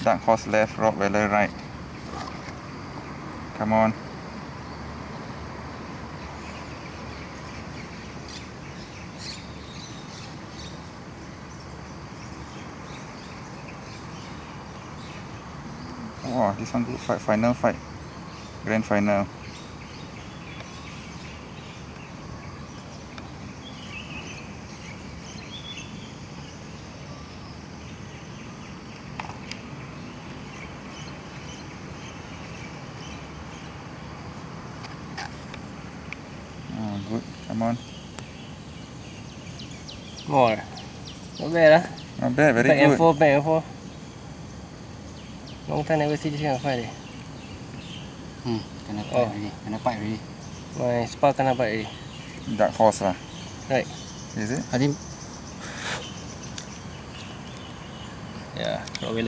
Dark horse left, Rotweller right. Come on. Wow, this one good fight, final fight. Grand final. Oh, good. Come on. More. Not bad, Not bad, very back good. And forth, back and forth. Long time never see this kind of fight. Kena fight already. Kena fight already. My spark kena fight already. Dark horse lah. Right. Is it? I think Yeah, Rotweller.